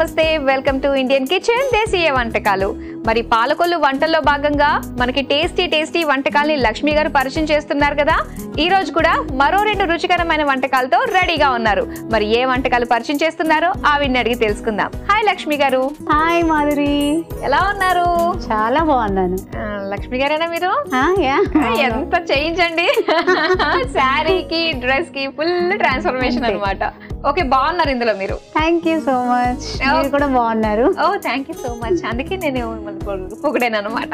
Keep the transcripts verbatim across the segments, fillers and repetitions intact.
నమస్తే welcome to Indian kitchen దేశీయ వంటకాలు. మరి పాలకొల్లు వంటల్లో భాగంగా మనకి టేస్టీ టేస్టీ వంటకాల్ని లక్ష్మి గారు పరిచయం చేస్తున్నారు కదా. ఈ రోజు కూడా మరో రెండు రుచికరమైన వంటకాలతో రెడీగా ఉన్నారు. మరి ఏ వంటకాలు పరిచయం చేస్తున్నారో ఆవిడ్ని అడిగి తెలుసుకుందాం. హాయ్ లక్ష్మి గారు. హాయ్ మాధురి, ఎలా ఉన్నారు? చాలా బాగున్నాను. లక్ష్మి గారేనా మీరు? ఎంత చేయించండి శారీకి డ్రెస్ కి ఫుల్ ట్రాన్స్ఫర్మేషన్ అన్నమాట. ఓకే, బాగున్నారు ఇందులో మీరు. Thank you so much. మీరు కూడా బాగున్నారు. ఓ థ్యాంక్ యూ సో మచ్. అందుకే నేను పొగిడాను అనమాట.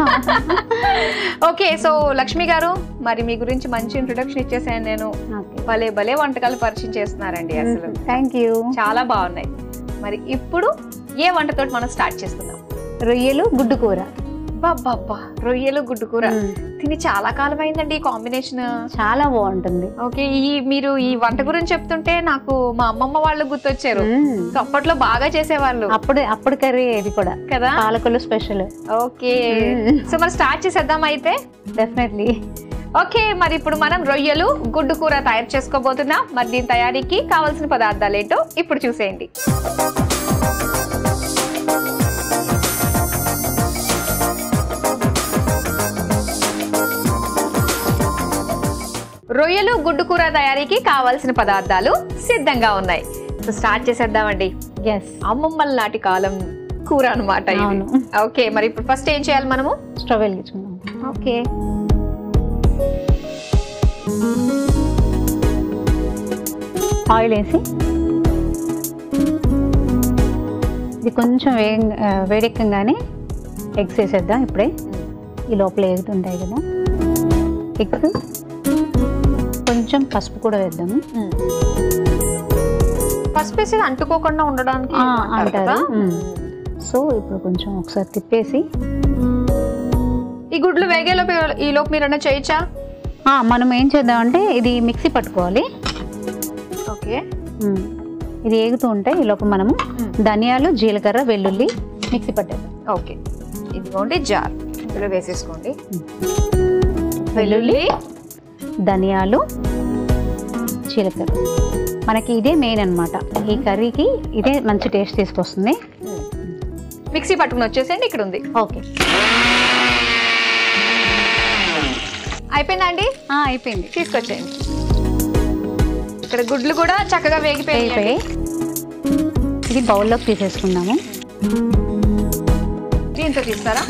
ఓకే, సో లక్ష్మి గారు, మరి మీ గురించి మంచి ఇంట్రొడక్షన్ ఇచ్చేసాను నేను. భలే భలే వంటకాలు పరిచయం చేస్తున్నారండి అసలు. థ్యాంక్ యూ, చాలా బాగున్నాయి. మరి ఇప్పుడు ఏ వంటతో మనం స్టార్ట్ చేస్తున్నాం? రొయ్యలు గుడ్డు కూర. బాబ్బా, రొయ్యలు గుడ్డు కూర తిని చాలా కాలం అయిందండి. ఈ కాంబినేషన్ చాలా బాగుంటుంది. ఓకే, ఈ మీరు ఈ వంట గురించి చెప్తుంటే నాకు మా అమ్మమ్మ వాళ్ళు గుర్తొచ్చారు. అప్పట్లో బాగా చేసేవాళ్ళు. అప్పుడు అప్పుడు కర్రీ ఇది కూడా కదా, పాలకొల్లు స్పెషల్. ఓకే, సో మరి స్టార్ట్ చేసేద్దాం అయితే. డెఫినెట్లీ. ఓకే, మరి ఇప్పుడు మనం రొయ్యలు గుడ్డు కూర తయారు చేసుకోబోతున్నాం. మరి దీని తయారీకి కావాల్సిన పదార్థాలు ఏంటో ఇప్పుడు చూసేయండి. రొయ్యలు గుడ్డు కూర తయారీకి కావాల్సిన పదార్థాలు సిద్ధంగా ఉన్నాయి. So start చేసేద్దామండి. ఎస్, అమ్మమ్మల నాటి కాలం కూర అనమాట. ఓకే, మరి ఇప్పుడు ఫస్ట్ ఏం చేయాలి మనము? స్టవ్ వెలిగించుకుందాం. ఓకే, ఆయిల్ వేసి ఇది కొంచెం వే వేడెక్కగానే ఎగ్స్ వేసేద్దాం. ఇప్పుడే ఈ లోపల ఎగుతుంటాయి కదా ఎగ్స్. కొంచెం పసుపు కూడా వేద్దాము. పసుపు వేసి అంటుకోకుండా ఉండడానికి అంటారు. సో ఇప్పుడు కొంచెం ఒకసారి తిప్పేసి ఈ గుడ్లు వేగేలోపు ఈ లోపు మీరు చేయొచ్చా? మనం ఏం చేద్దామంటే ఇది మిక్సీ పట్టుకోవాలి. ఓకే, ఇది ఏగుతూ ఉంటే ఈ లోపు మనము ధనియాలు, జీలకర్ర, వెల్లుల్లి మిక్సీ పట్టేద్దాం. ఓకే, ఇదిగోండి జార్, ఇందులో వేసేసుకోండి. వెల్లుల్లి, ధనియాలు, జీలకర్ర. మనకి ఇదే మెయిన్ అనమాట ఈ కర్రీకి. ఇదే మంచి టేస్ట్ తీసుకొస్తుంది. మిక్సీ పట్టుకుని వచ్చేసేయండి, ఇక్కడ ఉంది. ఓకే, అయిపోయిందా అండి? అయిపోయింది, తీసుకొచ్చేయండి. ఇక్కడ గుడ్లు కూడా చక్కగా వేగిపోయి ఇది బౌల్లోకి తీసేసుకుందాము. దీంతో తీస్తారా?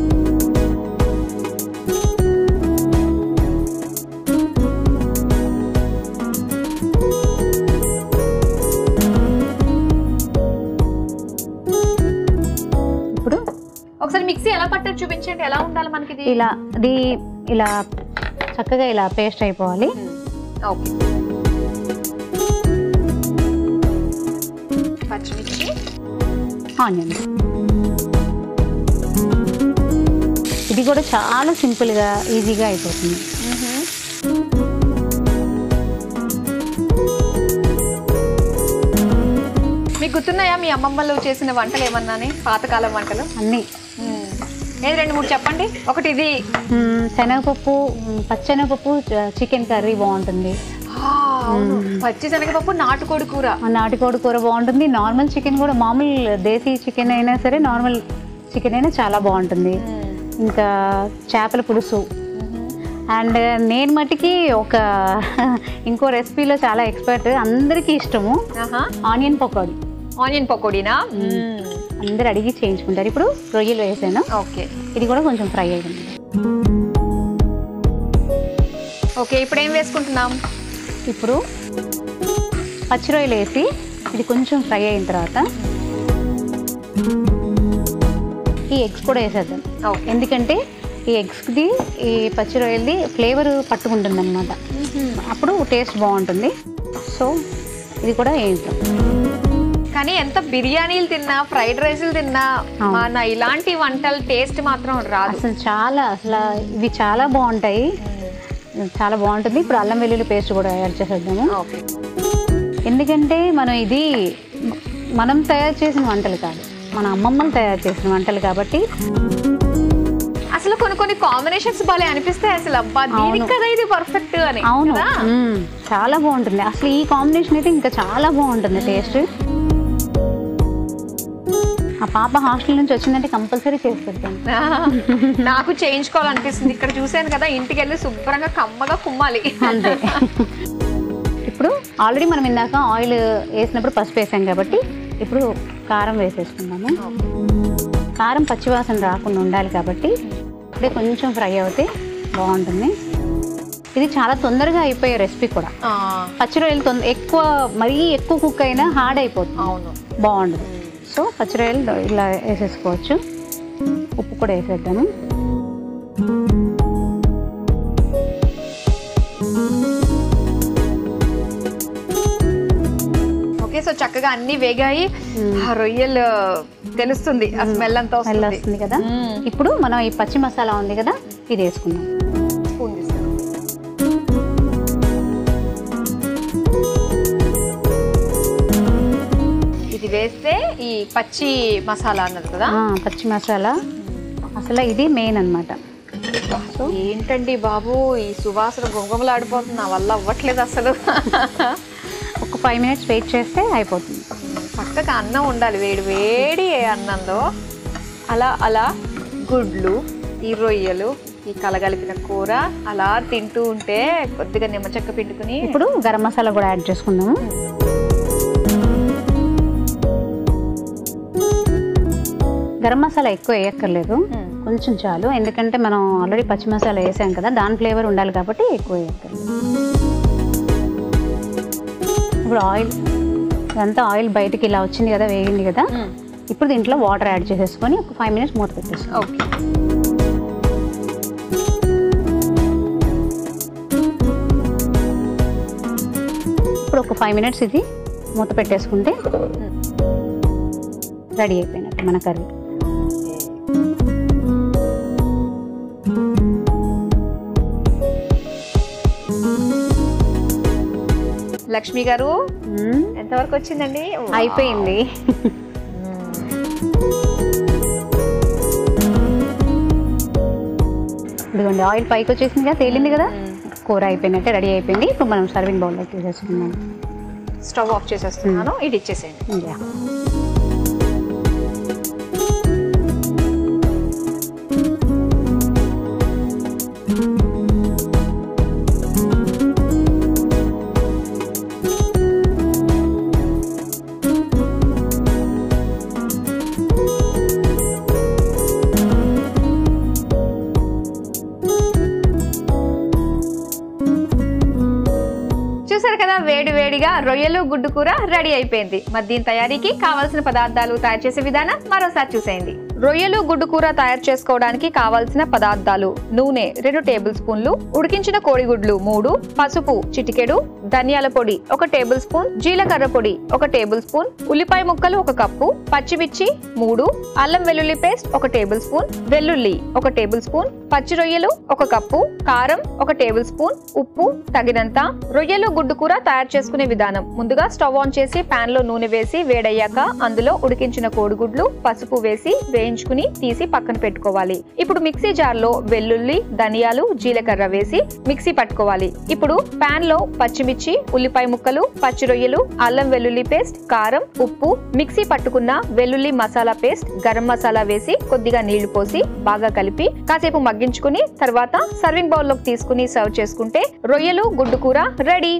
ఇప్పుడు ఒకసారి మిక్సీ ఎలా పట్టారు చూపించండి. ఎలా ఉండాలి మనకి? ఇలా ఇది ఇలా చక్కగా ఇలా పేస్ట్ అయిపోవాలి. ఓకే, పచ్చిమిర్చి, ఆనియన్. ఇది కూడా చాలా సింపుల్గా ఈజీగా అయిపోతుంది. మీకు గుర్తున్నాయా మీ అమ్మమ్మలు చేసిన వంటలు ఏమన్నాని? పాతకాలం వంటలు అన్నీ ఏది రెండు మూడు చెప్పండి. ఒకటి ఇది శనగపప్పు, పచ్చెనగపప్పు చికెన్ కర్రీ బాగుంటుంది. పచ్చి శనగపప్పు నాటుకోడి కూర. నాటుకోడి కూర బాగుంటుంది. నార్మల్ చికెన్ కూడా, మామూలు దేశీ చికెన్ అయినా సరే, నార్మల్ చికెన్ అయినా చాలా బాగుంటుంది. ఇంకా చేపల పులుసు. అండ్ నేను మటుకి ఒక ఇంకో రెసిపీలో చాలా ఎక్స్పర్ట్, అందరికీ ఇష్టము, ఆనియన్ పకోడీ. ఆనియన్ పకోడీనా? అందరు అడిగి చేయించుకుంటారు. ఇప్పుడు రొయ్యలు వేసాను. ఓకే, ఇది కూడా కొంచెం ఫ్రై అయ్యింది. ఓకే, ఇప్పుడు ఏం వేసుకుంటున్నాం? ఇప్పుడు పచ్చి రొయ్యలు వేసి ఇది కొంచెం ఫ్రై అయిన తర్వాత ఈ ఎగ్స్ కూడా వేసేద్దాం. ఎందుకంటే ఈ ఎగ్స్ది ఈ పచ్చి రొయ్యలది ఫ్లేవర్ పట్టుకుంటుంది అనమాట. అప్పుడు టేస్ట్ బాగుంటుంది. సో ఇది కూడా వేద్దాం. కానీ ఎంత బిర్యానీలు తిన్నా, ఫ్రైడ్ రైస్లు తిన్నా మన ఇలాంటి వంటల టేస్ట్ మాత్రం రాదు అసలు. చాలా అసలు ఇవి చాలా బాగుంటాయి, చాలా బాగుంటుంది. ఇప్పుడు అల్లం వెల్లుల్లి పేస్ట్ కూడా యాడ్ చేసేద్దాము. ఎందుకంటే మనం ఇది మనం తయారు చేసిన వంటలు కాదు, మన అమ్మమ్మలు తయారు చేసిన వంటలు కాబట్టి అసలు కొన్ని కొన్ని కాంబినేషన్స్ భలే అనిపిస్తాయి అసలు. అబ్బా, దీనికి కదా ఇది పర్ఫెక్ట్ అని. అవును, చాలా బాగుంటుంది అసలు. ఈ కాంబినేషన్ అయితే ఇంకా చాలా బాగుంటుంది టేస్ట్. పాప హాస్టల్ నుంచి వచ్చిందంటే కంపల్సరీ చేసి పెడతాను. నాకు చేయించుకోవాలనిపిస్తుంది. ఇక్కడ చూసాను కదా, ఇంటికి వెళ్ళి శుభ్రంగా కమ్మగా కుమ్మాలి అంతే. ఇప్పుడు ఆల్రెడీ మనం ఇందాక ఆయిల్ వేసినప్పుడు పసుపు వేసాం కాబట్టి ఇప్పుడు కారం వేసేసుకున్నాము. కారం పచ్చివాసన రాకుండా ఉండాలి కాబట్టి ఇప్పుడే కొంచెం ఫ్రై అవుతే బాగుంటుంది. ఇది చాలా తొందరగా అయిపోయే రెసిపీ కూడా. పచ్చి రొయ్యలు తొందర ఎక్కువ మరీ ఎక్కువ కుక్ అయినా హార్డ్ అయిపోతుంది. అవును, బాగుండదు. సో పచ్చి రొయ్యలు ఇలా వేసేసుకోవచ్చు. ఉప్పు కూడా వేసేద్దాము. ఓకే, సో చక్కగా అన్ని వేగాయి. ఆ రొయ్యలు తెలుస్తుంది, ఆ స్మెల్ అంతా స్మెల్ వస్తుంది కదా. ఇప్పుడు మనం ఈ పచ్చి మసాలా ఉంది కదా, ఇది వేసుకుందాం. స్పూన్ ఇది వేస్తే ఈ పచ్చి మసాలా అన్నది కదా, పచ్చి మసాలా అసలు ఇది మెయిన్ అన్నమాట. సో ఏంటండి బాబు, ఈ సువాసన గుమగుమలాడిపోతుంది, నా వల్ల అవ్వట్లేదు అసలు. ఒక ఫైవ్ మినిట్స్ వెయిట్ చేస్తే అయిపోతుంది. పక్కగా అన్నం ఉండాలి, వేడి వేడి అన్నంలో. అలా అలా గుడ్లు, ఈ రొయ్యలు, ఈ కలగలిపిన కూర అలా తింటూ ఉంటే కొద్దిగా నిమ్మచెక్క పిండుకుని. ఇప్పుడు గరం మసాలా కూడా యాడ్ చేసుకుందాము. గరం మసాలా ఎక్కువ వేయక్కర్లేదు, కొంచెం చాలు. ఎందుకంటే మనం ఆల్రెడీ పచ్చి మసాలా వేసాం కదా, దాని ఫ్లేవర్ ఉండాలి కాబట్టి ఎక్కువ వేయక్కర్లేదు. ఇప్పుడు ఆయిల్ ఇదంతా ఆయిల్ బయటికి ఇలా వచ్చింది కదా, వేగింది కదా. ఇప్పుడు దీంట్లో వాటర్ యాడ్ చేసేసుకొని ఒక ఫైవ్ మినిట్స్ మూత పెట్టేసుకో. ఓకే, ఇప్పుడు ఒక ఫైవ్ మినిట్స్ ఇది మూత పెట్టేసుకుంటే రెడీ అయిపోయినట్టు మన కర్రీ. లక్ష్మి గారు ఎంతవరకు వచ్చిందండి? అయిపోయింది. ఇదిగోండి ఆయిల్ పైకి వచ్చేసింది కదా, తేలింది కదా, కూర అయిపోయినట్టే రెడీ అయిపోయింది. ఇప్పుడు మనం సర్వింగ్ బౌల్లో తీసేసుకున్నాం. స్టవ్ ఆఫ్ చేసేస్తున్నాను, ఇది ఇచ్చేసేయండి. చూసారు కదా, వేడి వేడిగా రొయ్యలు గుడ్డు కూర రెడీ అయిపోయింది. మరి దీని తయారీకి కావాల్సిన పదార్థాలు, తయారు చేసే విధానం మరోసారి చూసేయండి. రొయ్యలు గుడ్డు కూర తయారు చేసుకోవడానికి కావాల్సిన పదార్థాలు: నూనె రెండు టేబుల్ స్పూన్లు, ఉడికించిన కోడిగుడ్లు మూడు, పసుపు చిటికెడు, ధనియాల పొడి ఒక టేబుల్ స్పూన్, జీలకర్ర పొడి ఒక టేబుల్ స్పూన్, ఉల్లిపాయ ముక్కలు ఒక కప్పు, పచ్చిమిర్చి మూడు, అల్లం వెల్లుల్లి పేస్ట్ ఒక టేబుల్ స్పూన్, వెల్లుల్లి ఒక టేబుల్ స్పూన్, పచ్చి రొయ్యలు ఒక కప్పు, కారం ఒక టేబుల్ స్పూన్, ఉప్పు తగినంత. రొయ్యలు గుడ్డు కూర తయారు చేసుకునే విధానం: ముందుగా స్టవ్ ఆన్ చేసి పాన్ లో నూనె వేసి వేడయ్యాక అందులో ఉడికించిన కోడిగుడ్లు, పసుపు వేసి వేయించుకుని తీసి పక్కన పెట్టుకోవాలి. ఇప్పుడు మిక్సీ జార్ లో వెల్లుల్లి, ధనియాలు, జీలకర్ర వేసి మిక్సీ పట్టుకోవాలి. ఇప్పుడు పాన్ లో పచ్చిమిర్చి, ఉల్లిపాయ ముక్కలు, పచ్చి రొయ్యలు, అల్లం వెల్లుల్లి పేస్ట్, కారం, ఉప్పు, మిక్సీ పట్టుకున్న వెల్లుల్లి మసాలా పేస్ట్, గరం మసాలా వేసి కొద్దిగా నీళ్లు పోసి బాగా కలిపి కాసేపు మగ్గించుకుని తర్వాత సర్వింగ్ బౌల్ లోకి తీసుకుని సర్వ్ చేసుకుంటే రొయ్యలు గుడ్డు కూర రెడీ.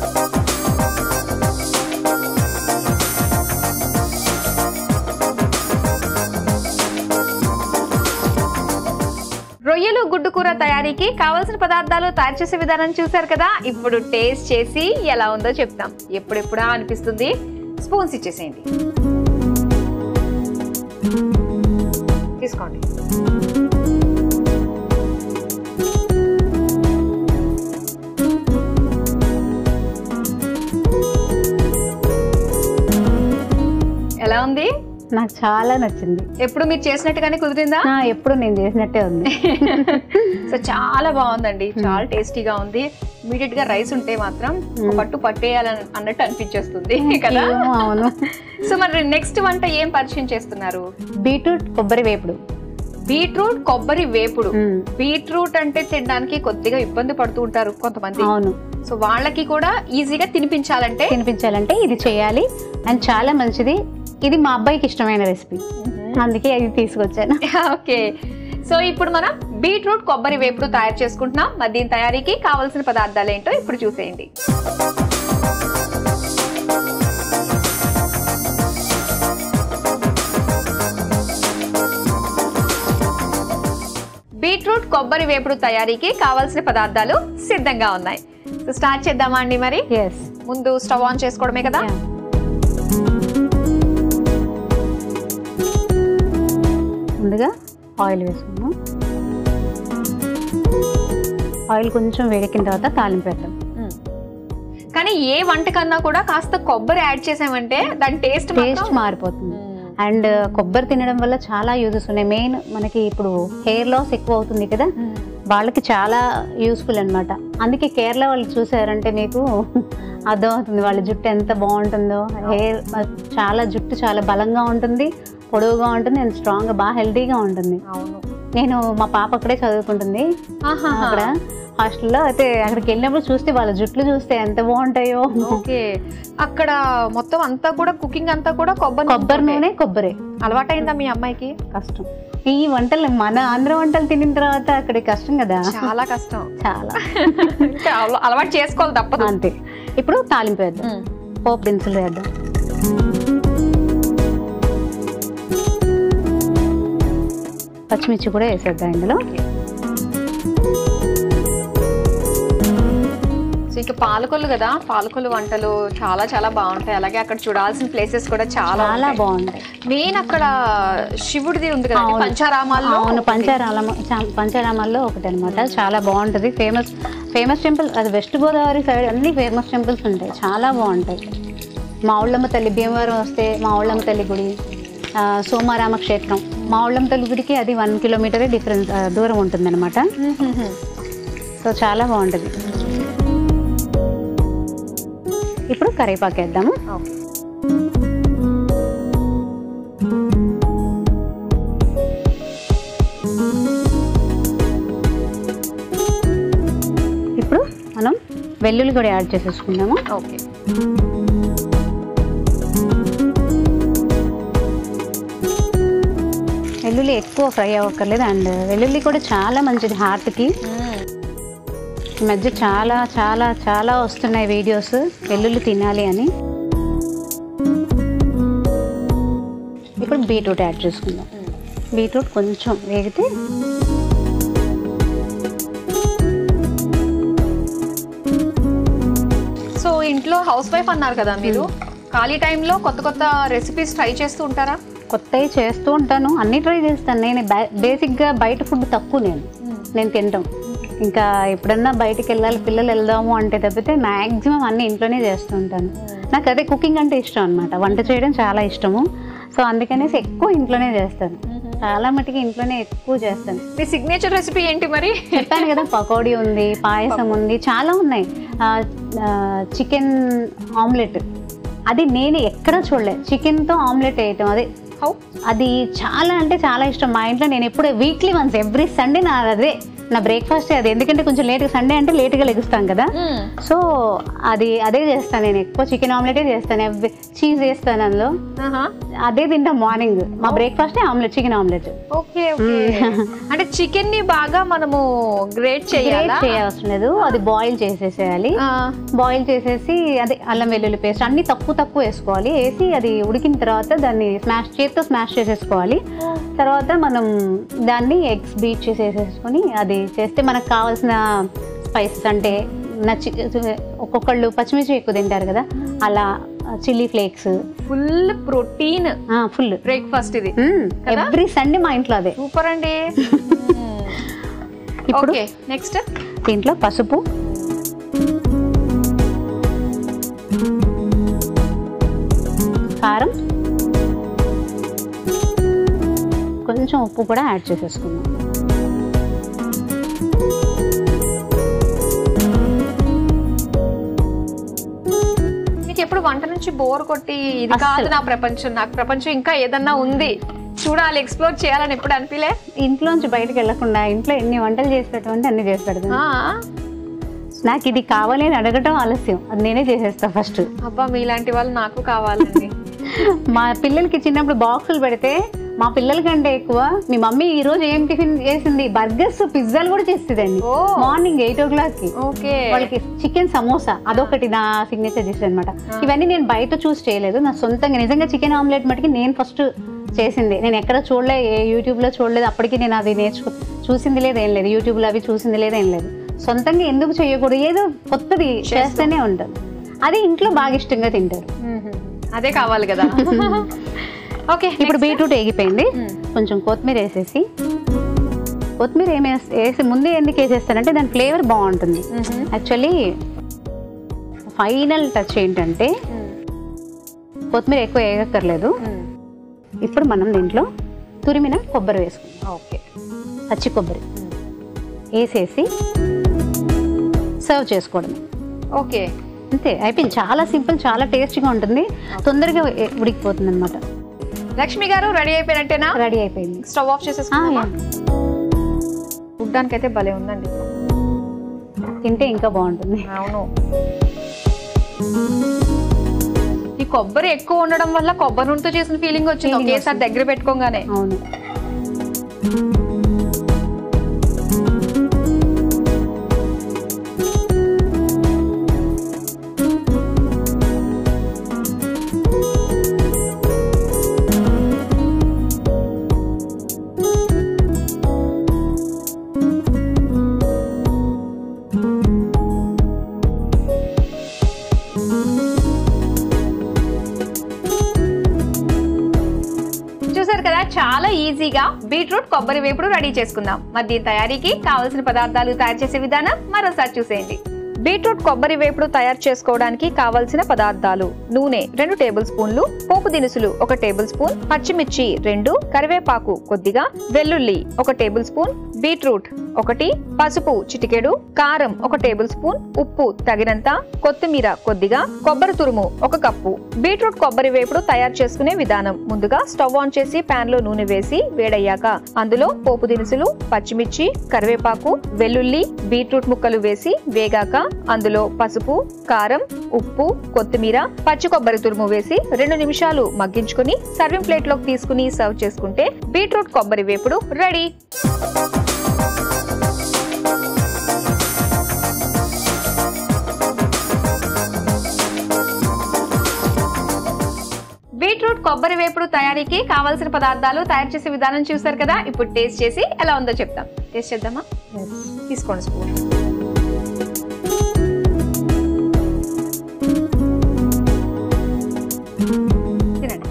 రొయ్యలు గుడ్డు కూర తయారీకి కావాల్సిన పదార్థాలు, తయారు చేసే విధానం చూసారు కదా. ఇప్పుడు టేస్ట్ చేసి ఎలా ఉందో చెప్తాం. ఎప్పుడెప్పుడా అనిపిస్తుంది. స్పూన్స్ ఇచ్చేసేయండి, తీసుకోండి. ఎలా ఉంది? నాకు చాలా నచ్చింది. ఎప్పుడు మీరు చేసినట్టుగానే కుదిరిందా? ఎప్పుడు నేను చేసినట్టే ఉంది. సో చాలా బాగుందండి, చాలా టేస్టీగా ఉంది. ఇమీడియట్ గా రైస్ ఉంటే మాత్రం పట్టు పట్టేయాలని అన్నట్టు అనిపించేస్తుంది కదా. అవును. సో మరి నెక్స్ట్ వంట ఏం పరిచయం చేస్తున్నారు? బీట్రూట్ కొబ్బరి వేపుడు. బీట్రూట్ కొబ్బరి వేపుడు. బీట్రూట్ అంటే తినడానికి కొద్దిగా ఇబ్బంది పడుతూ ఉంటారు కొంతమంది. అవును. సో వాళ్ళకి కూడా ఈజీగా తినిపించాలంటే తినిపించాలంటే ఇది చేయాలి. అండ్ చాలా మంచిది. ఇది మా అబ్బాయికి ఇష్టమైన రెసిపీ. అందుకే అది తీసుకొచ్చాను. ఓకే, సో ఇప్పుడు మనం బీట్రూట్ కొబ్బరి వేపుడు తయారు చేసుకుంటున్నాం. మరి దీని తయారీకి కావాల్సిన పదార్థాలు ఏంటో ఇప్పుడు చూసేయండి. బీట్రూట్ కొబ్బరి వేపుడు తయారీకి కావాల్సిన పదార్థాలు సిద్ధంగా ఉన్నాయి. సో స్టార్ట్ చేద్దామా అండి? మరి ఎస్, ముందు స్టవ్ ఆన్ చేసుకోవడమే కదా. ముందుగా ఆయిల్ వేసుకున్నాం. ఆయిల్ కొంచెం వేడెక్కిన తర్వాత తాలింపు వేద్దాం. కానీ ఏ వంటకన్నా కూడా కాస్త కొబ్బరి యాడ్ చేసామంటే దాని టేస్ట్ టేస్ట్ మారిపోతుంది. అండ్ కొబ్బరి తినడం వల్ల చాలా యూజెస్ ఉన్నాయి. మెయిన్ మనకి ఇప్పుడు హెయిర్ లాస్ ఎక్కువ అవుతుంది కదా, వాళ్ళకి చాలా యూస్ఫుల్ అనమాట. అందుకే కేరళ వాళ్ళు చూసారంటే మీకు అర్థమవుతుంది వాళ్ళ జుట్టు ఎంత బాగుంటుందో. హెయిర్ చాలా జుట్టు చాలా బలంగా ఉంటుంది, పొడవుగా ఉంటుంది, అండ్ స్ట్రాంగ్గా బాగా హెల్తీగా ఉంటుంది. నేను మా పాప అక్కడే చదువుకుంటుంది అక్కడ హాస్టల్లో. అయితే అక్కడికి వెళ్ళినప్పుడు చూస్తే వాళ్ళ జుట్లు చూస్తే ఎంత బాగుంటాయో. ఓకే, అక్కడ మొత్తం అంతా కూడా కుకింగ్ అంతా కూడా కొబ్బరి కొబ్బరి నూనె కొబ్బరి అలవాటైందా మీ అమ్మాయికి? కష్టం ఈ వంటలు, మన ఆంధ్ర వంటలు తినిన తర్వాత అక్కడ కష్టం కదా, చాలా కష్టం, చాలా అలవాటు చేసుకోవాలి తప్పదు. అంతే. ఇప్పుడు తాలింపు వేద్దాం, పోపు దినుసులు వేద్దాం. పచ్చిమిర్చి కూడా వేసేద్దాం ఇందులో. సో ఇంకా పాలకొల్లు కదా, పాలకొల్లు వంటలు చాలా చాలా బాగుంటాయి. అలాగే అక్కడ చూడాల్సిన ప్లేసెస్ కూడా చాలా చాలా బాగుంటాయి. మెయిన్ అక్కడ శివుడిది ఉంది కదా పంచారామాల్లో. అవును, పంచారామ పంచారామాల్లో ఒకటి అనమాట. చాలా బాగుంటుంది. ఫేమస్ ఫేమస్ టెంపుల్ అది. వెస్ట్ గోదావరి సైడ్ అన్ని ఫేమస్ టెంపుల్స్ ఉంటాయి, చాలా బాగుంటాయి. మా ఊళ్ళమ్మ తల్లి, భీమవరం వస్తే మా ఊళ్ళమ్మ తల్లి గుడి, సోమారామ క్షేత్రం. మా ఊళ్ళమ్మ తల్లి గుడికి అది వన్ కిలోమీటరే డిఫరెన్స్ దూరం ఉంటుంది అనమాట. సో చాలా బాగుంటుంది. ఇప్పుడు కరివేపాకు వేద్దాము. ఇప్పుడు మనం వెల్లుల్లి కూడా యాడ్ చేసేసుకుందాము. ఓకే, వెల్లుల్లి ఎక్కువ ఫ్రై అవ్వక్కర్లేదు. అండ్ వెల్లుల్లి కూడా చాలా మంచిది హార్ట్కి. ఈ మధ్య చాలా చాలా చాలా వస్తున్నాయి వీడియోస్ వెల్లుల్లి తినాలి అని. ఇప్పుడు బీట్రూట్ యాడ్ చేసుకుందాం. బీట్రూట్ కొంచెం వేగితే సో ఇంట్లో హౌస్ వైఫ్ అన్నారు కదా మీరు, ఖాళీ టైంలో కొత్త కొత్త రెసిపీస్ ట్రై చేస్తూ ఉంటారా? కొత్తవి చేస్తూ ఉంటాను, అన్నీ ట్రై చేస్తాను. నేను బేసిక్గా బయట ఫుడ్ తక్కువ నేను నేను తింటాం. ఇంకా ఎప్పుడన్నా బయటికి వెళ్ళాలి పిల్లలు వెళ్దాము అంటే తప్పితే మ్యాక్సిమం అన్నీ ఇంట్లోనే చేస్తూ ఉంటాను. నాకు అదే కుకింగ్ అంటే ఇష్టం అనమాట, వంట చేయడం చాలా ఇష్టము. సో అందుకనేసి ఎక్కువ ఇంట్లోనే చేస్తాను, చాలా మటుకి ఇంట్లోనే ఎక్కువ చేస్తాను. మీ సిగ్నేచర్ రెసిపీ ఏంటి మరి? చెప్పాను కదా, పకోడీ ఉంది, పాయసం ఉంది, చాలా ఉన్నాయి. చికెన్ ఆమ్లెట్ అది నేను ఎక్కడ చూడలేదు, చికెన్తో ఆమ్లెట్ వేయటం అది అది చాలా అంటే చాలా ఇష్టం. మా ఇంట్లో నేను ఎప్పుడు వీక్లీ వన్స్ ఎవ్రీ సండే నా అదే నా బ్రేక్ఫాస్ట్ అది. ఎందుకంటే కొంచెం లేట్గా సండే అంటే లేట్గా లెగుస్తాం కదా, సో అది అదే చేస్తాను నేను. ఎక్కువ చికెన్ ఆమ్లెటే చేస్తాను, చీజ్ వేస్తాను అందులో, అదే తింటాం మార్నింగ్. మా breakfast omelette, chicken omelette. Okay, అంటే చికెన్ ని బాగా మనము గ్రేట్ చేయాలి చేయవలసిన లేదు, అది బాయిల్ చేసేసేయాలి. బాయిల్ చేసేసి అదే అల్లం వెల్లుల్లి పేస్ట్ అన్ని తక్కువ తక్కువ వేసుకోవాలి. వేసి అది ఉడికిన తర్వాత దాన్ని స్మాష్ చేతితో స్మాష్ చేసేసుకోవాలి. తర్వాత మనం దాన్ని ఎగ్స్ బీట్ చేసేసుకొని అది చేస్తే మనకు కావాల్సిన స్పైసెస్ అంటే నచ్చి, ఒక్కొక్కళ్ళు పచ్చిమిర్చి ఎక్కువ తింటారు కదా, అలా chilli flakes. Full protein full breakfast ఇది. ఎవ్రీ సండే మా ఇంట్లో అదే. సూపర్ అండి. ఇప్పుడు నెక్స్ట్ దీంట్లో పసుపు, కారం, కొంచెం ఉప్పు కూడా యాడ్ చేసేసుకుందాం. మీకు ఎప్పుడు వంట నుంచి బోర్ కొట్టి ఇది కాదు నా ప్రపంచం, నాకు ప్రపంచం ఇంకా ఏదన్నా ఉంది చూడాలి, ఎక్స్ప్లోర్ చేయాలని ఎప్పుడు అనిపిలే? ఇంట్లోంచి బయటకు వెళ్ళకుండా ఇంట్లో ఎన్ని వంటలు చేసి పెట్టమంటే అన్ని చేసి పెడతాను. నాకు ఇది కావాలి అని అడగటం ఆలస్యం, అది నేనే చేసేస్తా ఫస్ట్. అబ్బా, మీలాంటి వాళ్ళు నాకు కావాలండి. మా పిల్లలకి చిన్నప్పుడు బాక్సులు పెడితే మా పిల్లల కంటే ఎక్కువ మీ మమ్మీ ఈ రోజు ఏం టిఫిన్ చేసింది, బర్గర్స్ పిజ్జాలు కూడా చేస్తుందండి మార్నింగ్ ఎయిట్ ఓ క్లాక్ కి. వాళ్ళకి చికెన్ సమోసా అదొకటి నా సిగ్నేచర్ డిష్ అనమాట. ఇవన్నీ నేను బయట చూసి చేయలేదు, నా సొంతంగా నిజంగా చికెన్ ఆమ్లెట్ మటుకి నేను ఫస్ట్ చేసింది. నేను ఎక్కడ చూడలే, ఏ యూట్యూబ్లో చూడలేదు, అప్పటికి నేను అది నేర్చుకో చూసింది లేదు ఏం లేదు, యూట్యూబ్లో అవి చూసింది లేదు ఏం లేదు. సొంతంగా ఎందుకు చేయకూడదు, ఏదో కొత్తది చేస్తూనే ఉంటుంది. అది ఇంట్లో బాగా ఇష్టంగా తింటారు, అదే కావాలి కదా. ఓకే, ఇప్పుడు బీట్రూట్ వేగిపోయింది, కొంచెం కొత్తిమీర వేసేసి, కొత్తిమీర ఏమి వేసి ముందే ఎందుకు వేసేస్తానంటే దాని ఫ్లేవర్ బాగుంటుంది. యాక్చువల్లీ ఫైనల్ టచ్ ఏంటంటే కొత్తిమీర ఎక్కువ వేయక్కర్లేదు. ఇప్పుడు మనం దీంట్లో తురిమిన కొబ్బరి వేసుకుందాం. ఓకే, పచ్చి కొబ్బరి వేసేసి సర్వ్ చేసుకోవడం. ఓకే, అంతే, అయిపోయింది. చాలా సింపుల్, చాలా టేస్టీగా ఉంటుంది, తొందరగా ఉడికిపోతుంది అనమాట. లక్ష్మి గారు రెడీ అయిపోయినట్టేనా? రెడీ అయిపోయింది. స్టవ్ ఆఫ్ చేసేసుకున్నామా? చూడ్డానికి అయితే భలే ఉందండి, తింటే ఇంకా బాగుంటుంది. అవును, ఈ కొబ్బరి ఎక్కువ ఉండడం వల్ల కొబ్బరి నూనెతో చేసిన ఫీలింగ్ వచ్చింది ఒకేసారి దగ్గర పెట్టుకోగానే. అవును, చాలా ఈజీగా బీట్రూట్ కొబ్బరి వేపుడు రెడీ చేసుకుందాం. మరి దీని తయారీకి కావాల్సిన పదార్థాలు, తయారు చేసే విధానం మరోసారి చూసేయండి. బీట్రూట్ కొబ్బరి వేపుడు తయారు చేసుకోవడానికి కావలసిన పదార్థాలు: నూనె రెండు టేబుల్ స్పూన్లు, పోపు దినుసులు ఒక టేబుల్ స్పూన్, పచ్చిమిర్చి రెండు, కరివేపాకు కొద్దిగా, వెల్లుల్లి ఒక టేబుల్ స్పూన్, బీట్రూట్ ఒకటి, పసుపు చిటికెడు, కారం ఒక టేబుల్ స్పూన్, ఉప్పు తగినంత, కొత్తిమీర కొద్దిగా, కొబ్బరి తురుము ఒక కప్పు. బీట్రూట్ కొబ్బరి వేపుడు తయారు చేసుకునే విధానం: ముందుగా స్టవ్ ఆన్ చేసి పాన్ లో నూనె వేసి వేడయ్యాక అందులో పోపు దినుసులు, పచ్చిమిర్చి, కరివేపాకు, వెల్లుల్లి, బీట్రూట్ ముక్కలు వేసి వేగాక అందులో పసుపు, కారం, ఉప్పు, కొత్తిమీర, పచ్చి కొబ్బరి తురుము వేసి రెండు నిమిషాలు మగ్గించుకుని సర్వింగ్ ప్లేట్ లోకి తీసుకుని సర్వ్ చేసుకుంటే బీట్రూట్ కొబ్బరి వేపుడు రెడీ. బీట్రూట్ కొబ్బరి వేపుడు తయారీకి కావాల్సిన పదార్థాలు, తయారు చేసే విధానం చూసారు కదా. ఇప్పుడు టేస్ట్ చేసి ఎలా ఉందో చెప్తాం. టేస్ట్ చేద్దామా? తీసుకోండి స్పూన్. తినండి.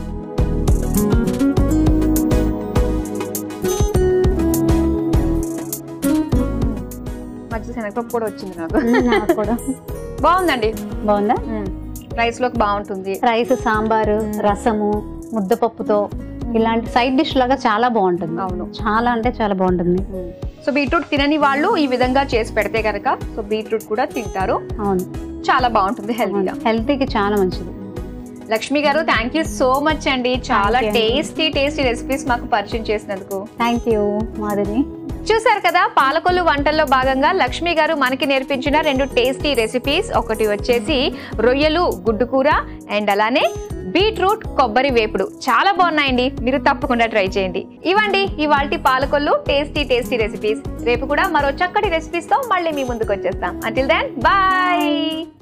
మధ్య శనగపప్పు కూడా వచ్చింది నాకు కూడా. బాగుందండి. బాగుందా? రైస్ లోకి బాగుంటుంది. రైస్, సాంబారు, రసము, ముద్దపప్పుతో ఇలాంటి సైడ్ డిష్ లాగా చాలా బాగుంటుంది. అవును, చాలా అంటే చాలా బాగుంటుంది. సో బీట్రూట్ తినని వాళ్ళు ఈ విధంగా చేసి పెడితే కనుక సో బీట్రూట్ కూడా తింటారు. అవును, చాలా బాగుంటుంది, హెల్తీగా, హెల్తీకి చాలా మంచిది. లక్ష్మి గారు థ్యాంక్ యూ సో మచ్ అండి, చాలా టేస్టీ టేస్టీ రెసిపీస్ మాకు పరిచయం చేసినందుకు. Thank you Madhavi. చూసారు కదా, పాలకొల్లు వంటల్లో భాగంగా లక్ష్మి గారు మనకి నేర్పించిన రెండు టేస్టీ రెసిపీస్. ఒకటి వచ్చేసి రొయ్యలు గుడ్డు కూర అండ్ అలానే బీట్రూట్ కొబ్బరి వేపుడు. చాలా బాగున్నాయండి, మీరు తప్పకుండా ట్రై చేయండి. ఇవ్వండి ఇవాల్టి పాలకొల్లు టేస్టీ టేస్టీ రెసిపీస్. రేపు కూడా మరో చక్కటి రెసిపీస్ తో మళ్ళీ మీ ముందుకు వచ్చేస్తాం. Until then bye.